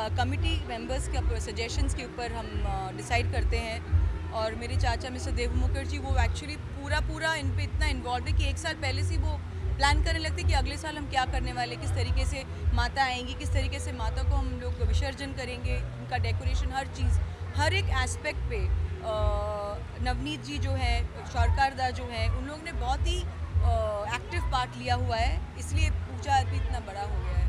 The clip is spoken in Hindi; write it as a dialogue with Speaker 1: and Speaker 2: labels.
Speaker 1: कमिटी मेंबर्स के सजेशंस के ऊपर हम डिसाइड करते हैं। और मेरे चाचा मिस्टर देव मुखर्जी वो एक्चुअली पूरा इन पे इतना इन्वॉल्व है कि 1 साल पहले से वो प्लान करने लगते कि अगले साल हम क्या करने वाले, किस तरीके से माता आएंगी, किस तरीके से माता को हम लोग विसर्जन करेंगे, उनका डेकोरेशन, हर चीज़, हर एक एस्पेक्ट पे नवनीत जी जो है, सरकारदा जो है, उन लोगों ने बहुत ही एक्टिव पार्ट लिया हुआ है, इसलिए पूजा अभी इतना बड़ा हो गया है।